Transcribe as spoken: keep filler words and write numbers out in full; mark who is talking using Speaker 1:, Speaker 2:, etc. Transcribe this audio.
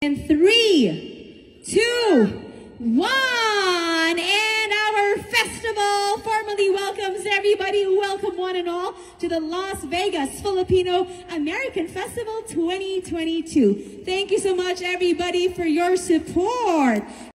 Speaker 1: And three, two, one, and our festival formally welcomes everybody. Welcome one and all to the Las Vegas Filipino-American Festival twenty twenty-two. Thank you so much, everybody, for your support.